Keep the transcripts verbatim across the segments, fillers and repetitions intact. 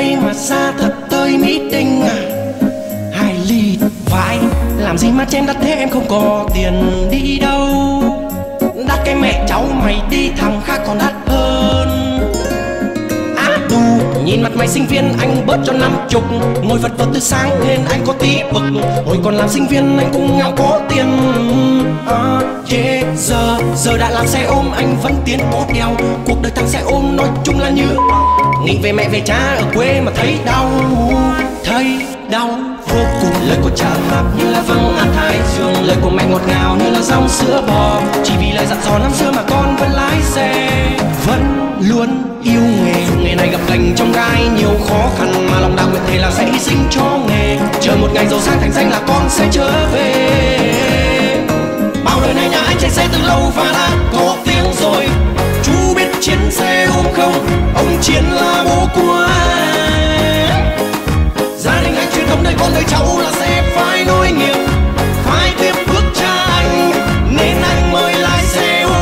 đây mà xa thật tới meeting à? Hai ly vãi, làm gì mà chen đắt thế, em không có tiền đi đâu. Đắt cái mẹ cháu mày đi, thằng khác còn đắt hơn. À đù, nhìn mặt mày sinh viên anh bớt cho năm chục. Ngồi vật vật từ sáng nên anh có tí bực. Hồi còn làm sinh viên anh cũng nghèo có tiền. À, yeah, giờ, giờ đã làm xe ôm anh vẫn tiến có đèo. Cuộc đời thằng xe ôm nói chung là như nghĩ về mẹ về cha ở quê mà thấy đau. Thấy đau vô cùng. Lời của cha map như là văng ăn thái dương. Lời của mẹ ngọt ngào như là dòng sữa bò. Chỉ vì lời dặn dò năm xưa mà con vẫn lái xe, vẫn luôn yêu nghề. Dù nghề này gặp gành trong gai nhiều khó khăn, mà lòng đạo nguyện thề là sẽ hy sinh cho nghề. Chờ một ngày giàu sang thành danh là con sẽ trở về. Bao đời này nhà anh chạy xe từ lâu và đã có tiếng rồi. Chú biết chiến xe ôm không? Ông Chiến là bố của anh. Gia đình anh truyền thống đời con đời cháu là sẽ phải nối nghiệp, phải tiếp bước cha anh, nên anh mới lái xe ôm.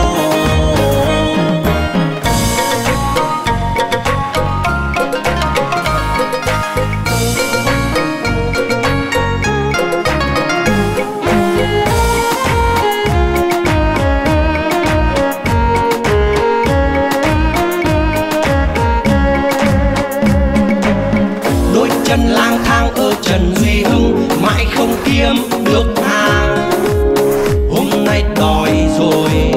Đôi chân lang thang ở Trần Duy Hưng, mãi không kiếm được hàng. Hôm nay đòi rồi.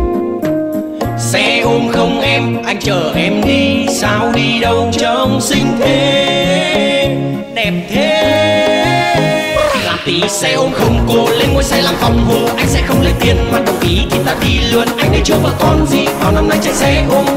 Xe ôm không em, anh chở em đi. Sao đi đâu trông xinh thế, đẹp thế. Làm tí xe ôm không cô lên ngôi xe làm phòng hộ. Anh sẽ không lấy tiền mà đồng ý thì ta đi luôn. Anh đây chưa vợ con gì, vào năm nay chạy xe ôm